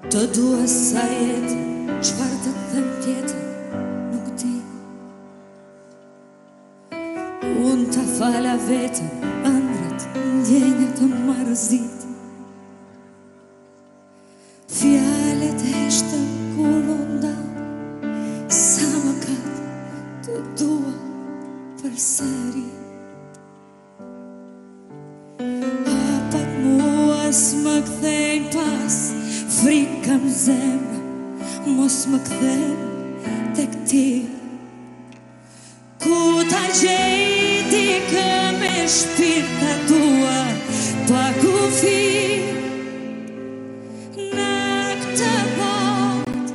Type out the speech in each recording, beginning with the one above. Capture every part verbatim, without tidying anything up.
Të dua sa jetë, çfarë të them tjetër, nuk di. Unë ta fala vetën, ëndrat, ndjenjat të marzit. Fjallet heshtën kur nda, sa më kat të dua përsëri. Hapat mua s'më kthejnë pas, frika më zemra, mos më kthen tek ti. Ku ta gjej dikë me shpirta tua, pa kufi në këtë botë,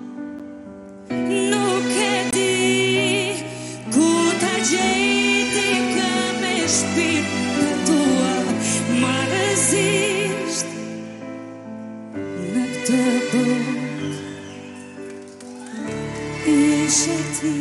nuk e di. Ku ta gjej dikë me shpirta tua, marrëzisht në këtë botë, ishe ti.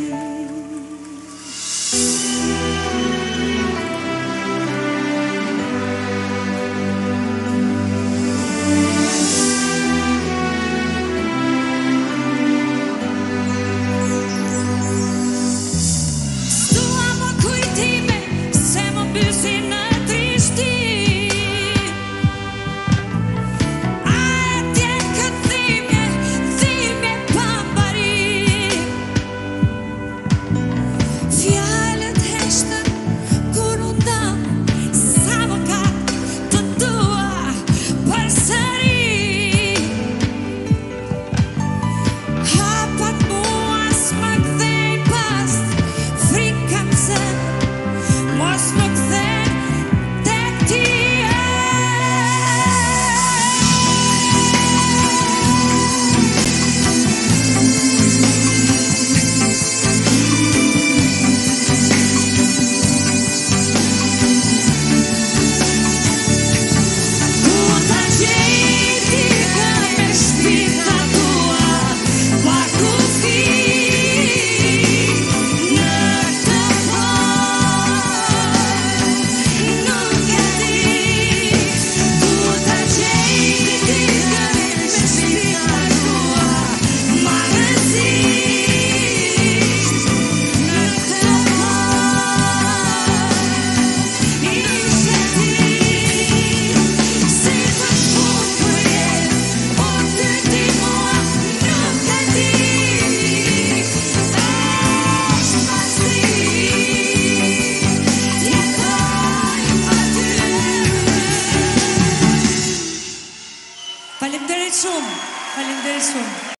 Faleminderit shumë, faleminderit shumë.